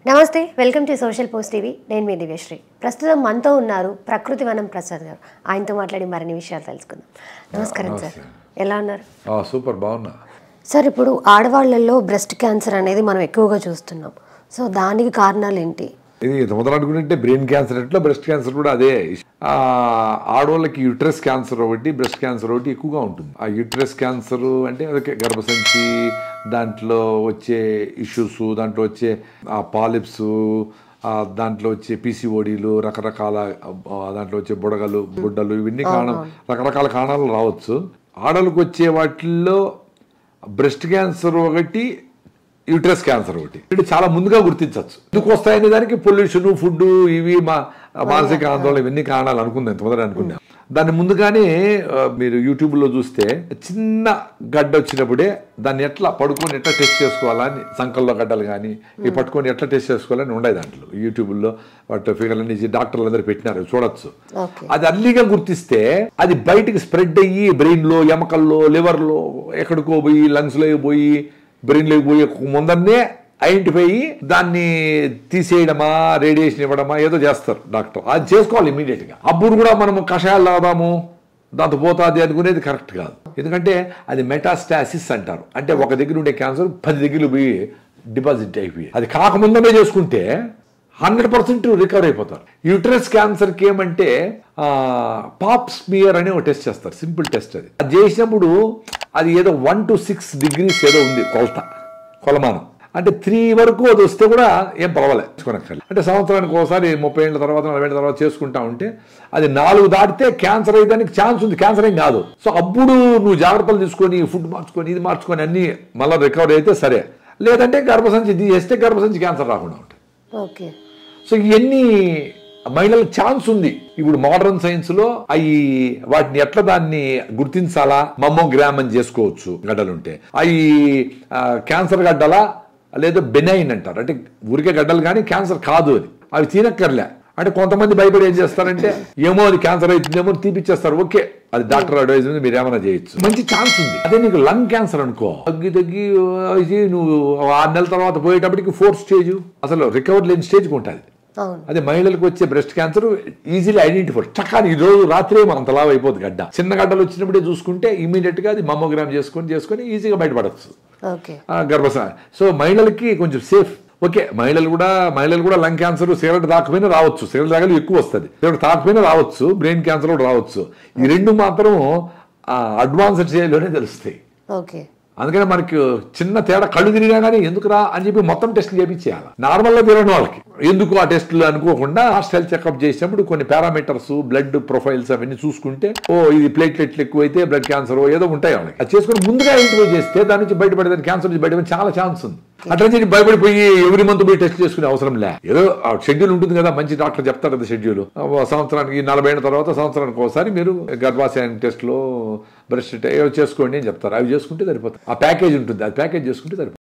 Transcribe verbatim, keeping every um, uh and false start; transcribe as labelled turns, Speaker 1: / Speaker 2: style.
Speaker 1: నమస్తే, welcome to social post TV. నేను మీ దివ్యశ్రీ. ప్రస్తుతం మనతో ఉన్నారు ప్రకృతి వనం ప్రసాద్ గారు. ఆయనతో మాట్లాడి మరిన్ని విషయాలు తెలుసుకుందాం. నమస్కారం సార్, ఎలా ఉన్నారు?
Speaker 2: సూపర్, బాగున్నా
Speaker 1: సార్. ఇప్పుడు ఆడవాళ్ళల్లో బ్రెస్ట్ క్యాన్సర్ అనేది మనం ఎక్కువగా చూస్తున్నాం. సో దానికి కారణాలు ఏంటి?
Speaker 2: ఇది మొదలు అనుకుంటే బ్రెయిన్ క్యాన్సర్ ఎట్లా బ్రెస్ట్ క్యాన్సర్ కూడా అదే. ఆడవాళ్ళకి యూట్రస్ క్యాన్సర్ ఒకటి, బ్రెస్ట్ క్యాన్సర్ ఒకటి ఎక్కువగా ఉంటుంది. ఆ యూట్రస్ క్యాన్సర్ అంటే అదే గర్భసంచి, దాంట్లో వచ్చే ఇష్యూస్, దాంట్లో వచ్చే ఆ పాలిప్స్, దాంట్లో వచ్చే పీసీఓడీలు, రకరకాల దాంట్లో వచ్చే బుడగలు బుడ్డలు, ఇవన్నీ కారణం, రకరకాల కారణాలు రావచ్చు. ఆడవాళ్ళకి వచ్చే వాటిల్లో బ్రెస్ట్ క్యాన్సర్ ఒకటి, యూట్రస్ క్యాన్సర్ ఒకటి. ఇది చాలా ముందుగా గుర్తించవచ్చు. ఎందుకు వస్తాయనే దానికి పొల్యూషన్, ఫుడ్, ఇవి మా మానసిక ఆందోళన, ఇవన్నీ కారణాలు అనుకుందాం, తొందర అనుకున్నాం. దాన్ని ముందుగానే మీరు యూట్యూబ్లో చూస్తే చిన్న గడ్డ వచ్చినప్పుడే దాన్ని ఎట్లా పడుకొని ఎట్లా టెస్ట్ చేసుకోవాలని, సంకల్లో గడ్డలు కానీ ఇవి పట్టుకొని ఎట్లా టెస్ట్ చేసుకోవాలని ఉండే దాంట్లో యూట్యూబ్లో వాటి ఫిగర్లన్నీ డాక్టర్లు అందరూ పెట్టినారు, చూడొచ్చు. అది అర్లీగా గుర్తిస్తే అది బయటికి స్ప్రెడ్ అయ్యి బ్రెయిన్లో, ఎముకల్లో, లివర్లో, ఎక్కడికో పోయి లంగ్స్లో పోయి బ్రెయిన్లోకి పోయే ముందరనే ఐడెంటిఫై అయ్యి దాన్ని తీసేయడమా, రేడియేషన్ ఇవ్వడమా ఏదో చేస్తారు డాక్టర్. అది చేసుకోవాలి ఇమీడియట్గా. అప్పుడు కూడా మనము కషాయాలు తాగుదాము దాంతో పోతుంది అనుకునేది కరెక్ట్ కాదు. ఎందుకంటే అది మెటాస్టాసిస్ అంటారు. అంటే ఒక దగ్గర ఉండే క్యాన్సర్ పది దగ్గరలు పోయి డిపాజిట్ అయిపోయి, అది కాకముందనే చేసుకుంటే హండ్రెడ్ పర్సెంట్ రికవర్ అయిపోతారు. యూట్రస్ క్యాన్సర్కి ఏమంటే పాప్ స్మియర్ అనే ఒక టెస్ట్ చేస్తారు, సింపుల్ టెస్ట్. అది అది చేసినప్పుడు అది ఏదో వన్ టు సిక్స్ డిగ్రీస్ ఏదో ఉంది కొలత, కొలమానం. అంటే త్రీ వరకు అది వస్తే కూడా ఏం పర్వాలేదు, చేసుకోనక్కర్లేదు. అంటే సంవత్సరానికి ఒకసారి ముప్పై ఏళ్ళ తర్వాత, నలభై ఏళ్ళ తర్వాత చేసుకుంటా ఉంటే అది నాలుగు దాటితే క్యాన్సర్ అయ్యేదానికి ఛాన్స్ ఉంది, క్యాన్సర్ ఏం కాదు. సో అప్పుడు నువ్వు జాగ్రత్తలు తీసుకొని, ఫుడ్ మార్చుకొని, ఇది మార్చుకొని అన్ని మళ్ళీ రికవర్ అయితే సరే. లేదంటే గర్భసంచి తీసేస్తే గర్భసంచి క్యాన్సర్ రాకుండా ఉంటుంది.
Speaker 1: ఓకే.
Speaker 2: సో ఇవన్నీ మహిళలకు ఛాన్స్ ఉంది. ఇప్పుడు మోడర్న్ సైన్స్ లో అవి వాటిని ఎట్లా దాన్ని గుర్తించాలా, మమ్మోగ్రామ్ అని చేసుకోవచ్చు గడ్డలుంటే. అవి క్యాన్సర్ గడ్డలా లేదా బెనైన్ అంటారు, అంటే ఊరికే గడ్డలు కానీ క్యాన్సర్ కాదు. అది అవి తినక్కర్లే. అంటే కొంతమంది భయపడి ఏం చేస్తారంటే ఏమో అది క్యాన్సర్ అవుతుందేమో తీపిచ్చేస్తారు. ఓకే, అది డాక్టర్ అడ్వైజ్ మీద మీరు ఏమైనా చేయొచ్చు, మంచి ఛాన్స్ ఉంది. అదే నీకు లంగ్ క్యాన్సర్ అనుకో, తగ్గి తగ్గి నువ్వు ఆరు నెలల తర్వాత పోయేటప్పటికి ఫోర్త్ స్టేజ్, అసలు రికవర్ లేని స్టేజ్కి ఉంటుంది. అదే మహిళలకు వచ్చే బ్రెస్ట్ క్యాన్సర్ ఈజీలీ ఐడెంటిఫై. చక్కని ఈ రోజు రాత్రే మనం అంతలా అయిపోతుంది గడ్డ. చిన్న గడ్డలు వచ్చినప్పుడే చూసుకుంటే ఇమీడియట్ గా అది మమ్మోగ్రామ్ చేసుకొని చేసుకొని ఈజీగా బయటపడచ్చు గర్భస. సో మహిళలకి కొంచెం సేఫ్. ఓకే, మహిళలు కూడా మహిళలు కూడా లంగ్ క్యాన్సర్ సిగరెట్ తాకపోయినా రావచ్చు, సిగరెట్ తాగలు ఎక్కువ వస్తుంది, సిగరెట్ తాకపోయినా రావచ్చు, బ్రెయిన్ క్యాన్సర్ కూడా రావచ్చు. ఈ రెండు మాత్రం అడ్వాన్స్డ్ స్టేజ్లోనే తెలుస్తాయి.
Speaker 1: ఓకే.
Speaker 2: అందుకని మనకి చిన్న తేడా కళ్ళు తిరిగా కానీ ఎందుకురా అని చెప్పి మొత్తం టెస్టులు చేయించేయాలి. నార్మల్గా తిరగని వాళ్ళకి ఎందుకు ఆ టెస్టులు అనుకోకుండా హాస్టల్ చెకప్ చేసినప్పుడు కొన్ని పారామీటర్స్, బ్లడ్ ప్రొఫైల్స్ అవన్నీ చూసుకుంటే ఓ ఇది ప్లేట్లెట్లు ఎక్కువైతే బ్లడ్ క్యాన్సర్ ఏదో ఉంటాయి వాళ్ళకి. అది చేసుకుని ముందుగా ఐడెంటిఫై చేస్తే దాని నుంచి బయటపడేదాన్ని, క్యాన్సర్ నుంచి బయటపడే చాలా ఛాన్స్ ఉంది. అట్లా చెప్పి భయపడిపోయి ఎవ్రీ మంత్ పోయి టెస్ట్ చేసుకునే అవసరం లే. ఏదో షెడ్యూల్ ఉంటుంది కదా, మంచి డాక్టర్ చెప్తారు కదా షెడ్యూల్. సంవత్సరానికి నలభై ఏళ్ళ తర్వాత సంవత్సరానికి ఒకసారి మీరు గర్భాశయం టెస్ట్లో బ్రెస్ట్ చేసుకోండి అని చెప్తారు. అవి చేసుకుంటే సరిపోతుంది. ఆ ప్యాకేజ్ ఉంటుంది, అది ప్యాకేజ్ చేసుకుంటే సరిపోతుంది.